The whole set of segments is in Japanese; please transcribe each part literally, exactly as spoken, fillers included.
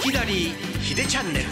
きなりひでチャンネル。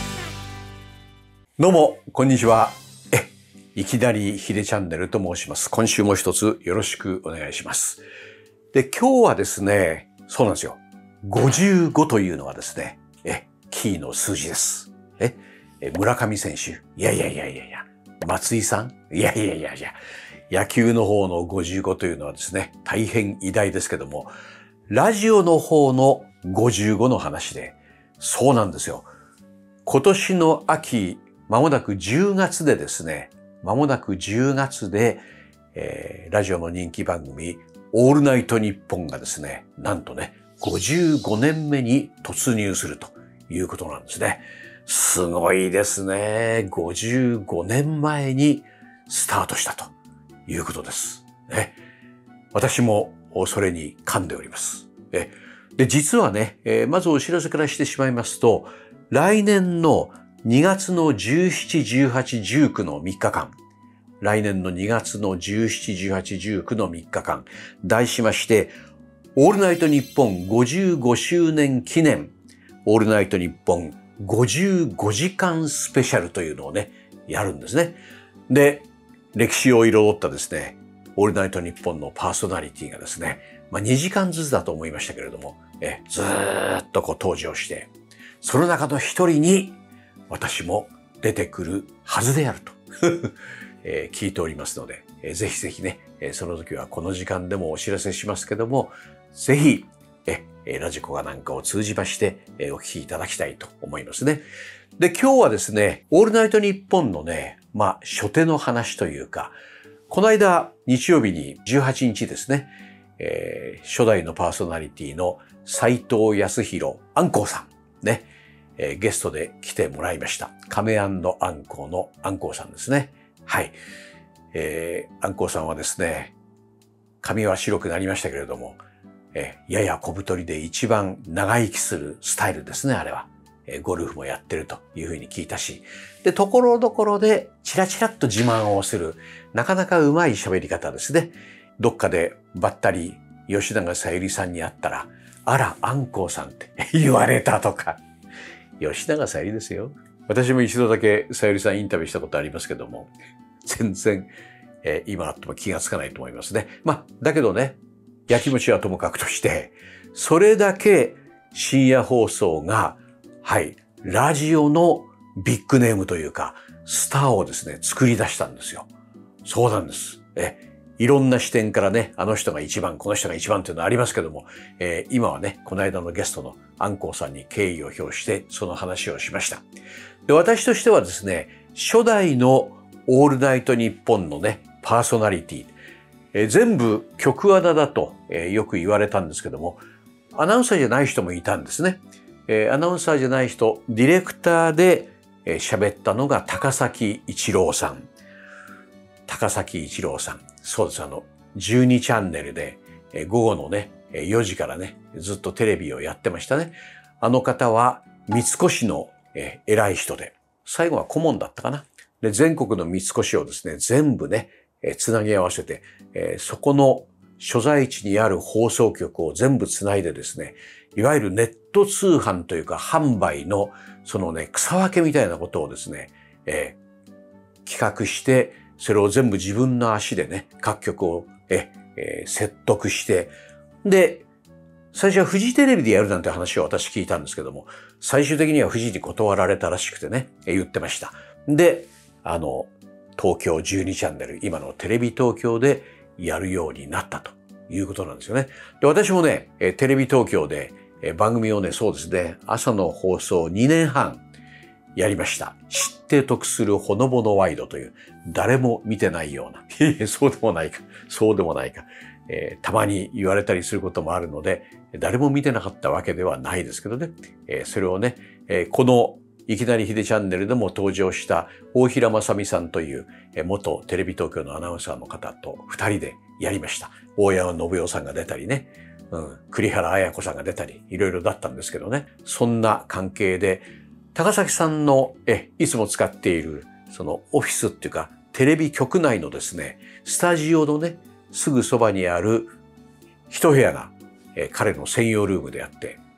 どうもこんにちは。えいきなりひでチャンネルと申します。今週も一つよろしくお願いします。で、今日はですね、そうなんですよ、ごじゅうごというのはですね、えキーの数字です。え村上選手、いやいやいやいやいや、松井さん、いやいやいやいや、野球の方のごじゅうごというのはですね、大変偉大ですけども、ラジオの方のごじゅうごの話で、そうなんですよ。今年の秋、まもなくじゅうがつでですね、まもなくじゅうがつで、えー、ラジオの人気番組、オールナイトニッポンがですね、なんとね、ごじゅうごねんめに突入するということなんですね。すごいですね。ごじゅうごねんまえにスタートしたということです。ね、私もそれに噛んでおります。えで、実はね、えー、まずお知らせからしてしまいますと、来年のにがつのじゅうしち、じゅうはち、じゅうくのみっかかん、来年のにがつのじゅうしち、じゅうはち、じゅうくのみっかかん、題しまして、オールナイトニッポンごじゅうごしゅうねん記念、オールナイトニッポンごじゅうごじかんスペシャルというのをね、やるんですね。で、歴史を彩ったですね、オールナイトニッポンのパーソナリティがですね、まあにじかんずつだと思いましたけれども、えずーっとこう登場して、その中の一人に私も出てくるはずであると、えー、聞いておりますので、えー、ぜひぜひね、えー、その時はこの時間でもお知らせしますけども、ぜひ、えー、ラジコがなんかを通じまして、えー、お聞きいただきたいと思いますね。で、今日はですね、オールナイトニッポンのね、まあ、初手の話というか、この間、日曜日にじゅうはちにちですね、えー、初代のパーソナリティの斉藤康弘アンコウさん、ね、えー、ゲストで来てもらいました。亀&アンコウのアンコウさんですね。はい。えー、アンコウさんはですね、髪は白くなりましたけれども、えー、やや小太りで一番長生きするスタイルですね、あれは。えー、ゴルフもやってるというふうに聞いたし、で、ところどころでチラチラっと自慢をする、なかなかうまい喋り方ですね。どっかでばったり吉永小百合さんに会ったら、あら、アンコウさんって言われたとか。吉永小百合ですよ。私も一度だけ小百合さんインタビューしたことありますけども、全然、えー、今あっても気がつかないと思いますね。まあ、だけどね、やきもちはともかくとして、それだけ深夜放送が、はい、ラジオのビッグネームというか、スターをですね、作り出したんですよ。そうなんです。えいろんな視点からね、あの人が一番、この人が一番というのはありますけども、えー、今はね、この間のゲストのアンコウさんに敬意を表して、その話をしました。で、私としてはですね、初代のオールナイトニッポンのね、パーソナリティ、えー、全部局アナだと、えー、よく言われたんですけども、アナウンサーじゃない人もいたんですね。えー、アナウンサーじゃない人、ディレクターで喋、えー、ったのが高崎一郎さん。高崎一郎さん。そうです。あの、じゅうにチャンネルで、えー、午後のね、よじからね、ずっとテレビをやってましたね。あの方は、三越の、えー、偉い人で、最後は顧問だったかな。で、全国の三越をですね、全部ね、えー、つなぎ合わせて、えー、そこの所在地にある放送局を全部つないでですね、いわゆるネット通販というか販売のそのね、草分けみたいなことをですね、えー、企画して、それを全部自分の足でね、各局をえ、えー、説得して、で、最初はフジテレビでやるなんて話を私聞いたんですけども、最終的にはフジに断られたらしくてね、言ってました。で、あの、東京じゅうにチャンネル、今のテレビ東京でやるようになったということなんですよね。で、私もね、テレビ東京で番組をね、そうですね、朝の放送にねんはんやりました。知って得するほのぼのワイドという、誰も見てないような。いやそうでもないか。そうでもないか。えー、たまに言われたりすることもあるので、誰も見てなかったわけではないですけどね。えー、それをね、えー、このいきなりヒデチャンネルでも登場した大平正美さんという、えー、元テレビ東京のアナウンサーの方と二人でやりました。大山信代さんが出たりね。うん、栗原綾子さんが出たり、いろいろだったんですけどね。そんな関係で、高崎さんの、え、いつも使っている、そのオフィスっていうか、テレビ局内のですね、スタジオのね、すぐそばにある一部屋が、え、彼の専用ルームであって、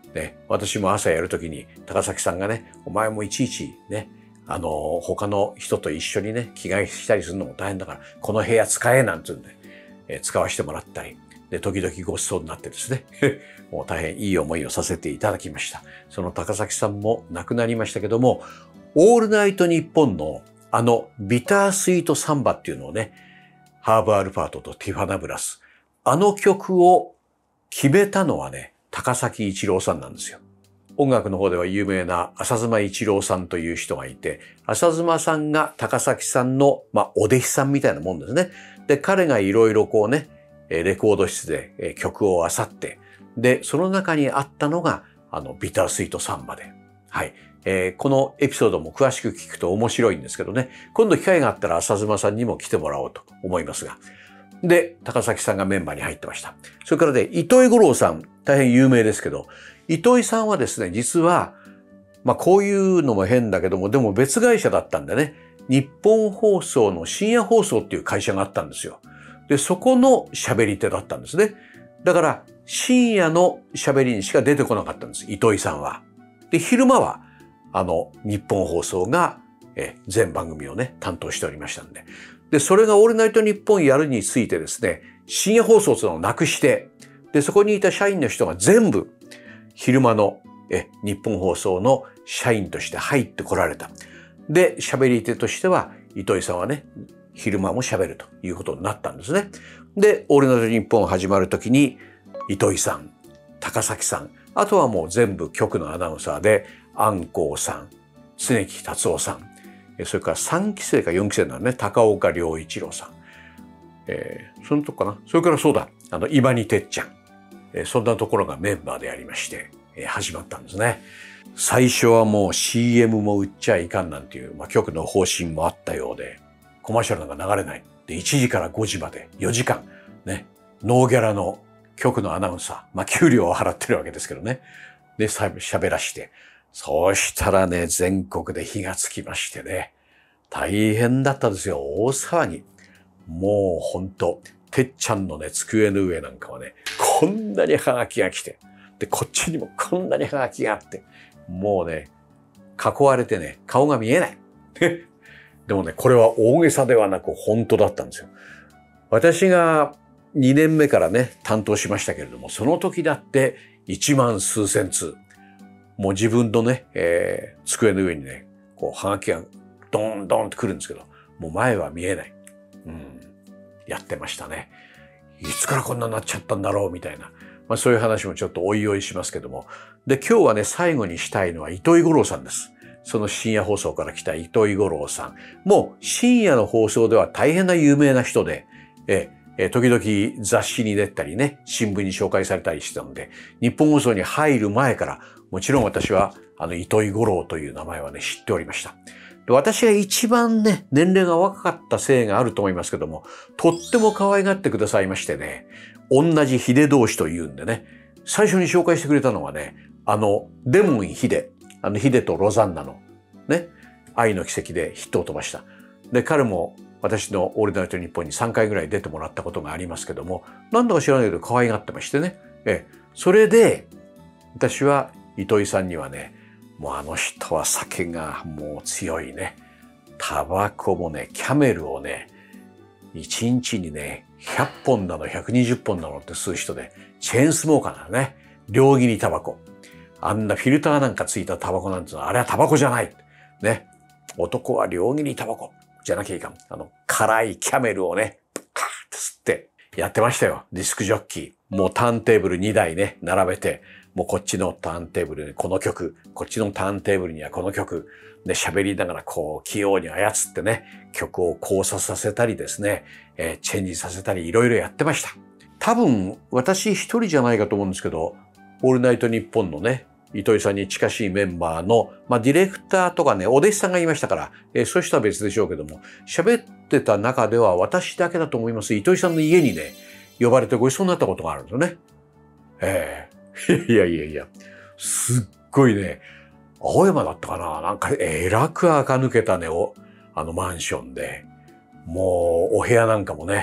ね、私も朝やるときに高崎さんがね、お前もいちいちね、あの、他の人と一緒にね、着替えしたりするのも大変だから、この部屋使えなんて言うんで、えー、使わせてもらったり、で、時々ごちそうになってですね、もう大変いい思いをさせていただきました。その高崎さんも亡くなりましたけども、オールナイトニッポンのあのビタースイートサンバっていうのをね、ハーブアルファートとティファナブラス、あの曲を決めたのはね、高崎一郎さんなんですよ。音楽の方では有名な浅妻一郎さんという人がいて、浅妻さんが高崎さんの、まあ、お弟子さんみたいなもんですね。で、彼がいろいろこうね、レコード室で曲を漁って、で、その中にあったのが、あの、ビタースイートサンバで。はい。えー、このエピソードも詳しく聞くと面白いんですけどね、今度機会があったら浅妻さんにも来てもらおうと思いますが。で、高崎さんがメンバーに入ってました。それからね、糸井五郎さん、大変有名ですけど、糸井さんはですね、実は、まあこういうのも変だけども、でも別会社だったんでね、日本放送の深夜放送っていう会社があったんですよ。で、そこの喋り手だったんですね。だから、深夜の喋りにしか出てこなかったんです、糸井さんは。で、昼間は、あの、日本放送が、え、全番組をね、担当しておりましたんで。で、それがオールナイトニッポンやるについてですね、深夜放送というのをなくして、で、そこにいた社員の人が全部、昼間の、え、日本放送の社員として入ってこられた。で、喋り手としては、糸井さんはね、昼間も喋るということになったんですね。で、オールナイトニッポン始まるときに、糸井さん、高崎さん、あとはもう全部局のアナウンサーで、安光さん、常木達夫さん、それからさんきせいかよんきせいなのね、高岡良一郎さん。えー、そのとこかな。それからそうだ、あの、今にてっちゃん。えー、そんなところがメンバーでやりまして、えー、始まったんですね。最初はもう シーエム も売っちゃいかんなんていう、まあ、局の方針もあったようで、コマーシャルなんか流れない。で、いちじからごじまでよじかん、ね、ノーギャラの局のアナウンサー、まあ、給料を払ってるわけですけどね。で、喋らして、そうしたらね、全国で火がつきましてね、大変だったですよ。大騒ぎ。もうほんと、てっちゃんのね、机の上なんかはね、こんなにハガキが来て、で、こっちにもこんなにハガキがあって、もうね、囲われてね、顔が見えない。でもね、これは大げさではなく本当だったんですよ。私がにねんめからね、担当しましたけれども、その時だっていちまん数千通。もう自分のね、えー、机の上にね、こう、ハガキがドーンドーンって来るんですけど、もう前は見えない。うん。やってましたね。いつからこんなになっちゃったんだろうみたいな。まあそういう話もちょっとおいおいしますけども。で、今日はね、最後にしたいのは糸井五郎さんです。その深夜放送から来た糸井五郎さん。もう深夜の放送では大変な有名な人で、ええ、時々雑誌に出たりね、新聞に紹介されたりしてたので、日本放送に入る前から、もちろん私は、あの、糸井五郎という名前はね、知っておりました。で、私が一番ね、年齢が若かったせいがあると思いますけども、とっても可愛がってくださいましてね、同じ秀同士というんでね、最初に紹介してくれたのはね、あの、デモン秀、あの、秀とロザンナの、ね、愛の奇跡でヒットを飛ばした。で、彼も私のオールナイトニッポンにさんかいぐらい出てもらったことがありますけども、なんだか知らないけど可愛がってましてね。ええ、それで、私は糸井さんにはね、もうあの人は酒がもう強いね。タバコもね、キャメルをね、一日にね、ひゃっぽんなのひゃくにじゅっぽんなのって吸う人で、チェーンスモーカーなのね。両切りタバコ。あんなフィルターなんかついたタバコなんてのは、あれはタバコじゃない。ね。男は両切りタバコじゃなきゃいかん。あの、辛いキャメルをね、カーって吸ってやってましたよ。ディスクジョッキー。もうターンテーブルにだいね、並べて、もうこっちのターンテーブルにこの曲、こっちのターンテーブルにはこの曲、で、喋りながらこう、器用に操ってね、曲を交差させたりですね、えー、チェンジさせたりいろいろやってました。多分、私一人じゃないかと思うんですけど、オールナイトニッポンのね、糸井さんに近しいメンバーの、まあ、ディレクターとかね、お弟子さんがいましたから、えー、そういう人は別でしょうけども、喋ってた中では私だけだと思います。糸井さんの家にね、呼ばれてご一緒になったことがあるんですよね。ええー、いやいやいや、すっごいね、青山だったかな、なんか、えらく垢抜けたね、お、あのマンションで、もう、お部屋なんかもね、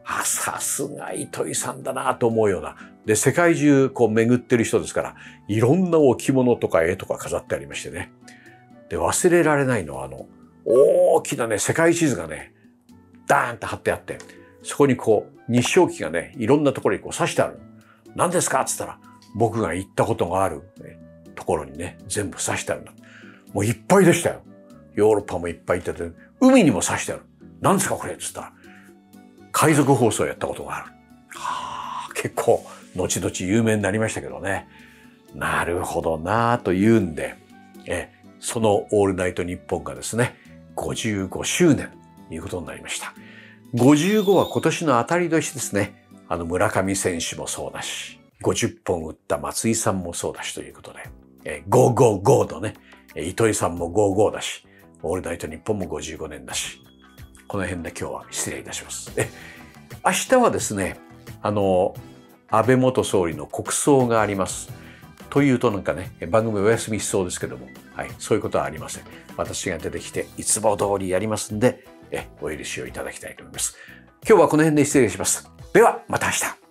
あ、さすが糸井さんだなと思うような。で、世界中こう巡ってる人ですから、いろんな置物とか絵とか飾ってありましてね。で、忘れられないのは、あの、大きなね、世界地図がね、ダーンと貼ってあって、そこにこう、日照旗がね、いろんなところにこう刺してある。何ですかって言ったら、僕が行ったことがある、ね、ところにね、全部刺してあるんだ。もういっぱいでしたよ。ヨーロッパもいっぱい行ってて、海にも刺してある。何ですかこれって言ったら、海賊放送をやったことがある。はあ、結構、後々有名になりましたけどね。なるほどなぁというんで、え、そのオールナイトニッポンがですね、ごじゅうごしゅうねんということになりました。ごじゅうごは今年の当たり年ですね。あの村上選手もそうだし、ごじゅっぽん打った松井さんもそうだしということで、えごーごーごーとね、糸井さんもごーごーだし、オールナイトニッポンもごじゅうごねんだし、この辺で今日は失礼いたします。え、明日はですね、あの、安倍元総理の国葬があります。というとなんかね、番組お休みしそうですけども、はい、そういうことはありません。私が出てきて、いつも通りやりますんで、え、お許しをいただきたいと思います。今日はこの辺で失礼します。では、また明日。